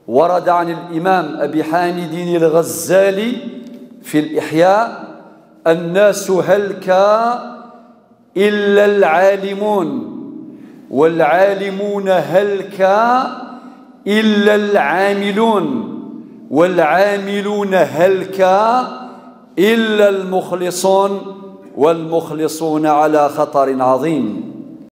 ورد عن الإمام أبي حامد الغزالي في الإحياء: الناس هلكا إلا العالمون، والعالمون هلكا إلا العاملون، والعاملون هلكا إلا المخلصون، والمخلصون على خطر عظيم.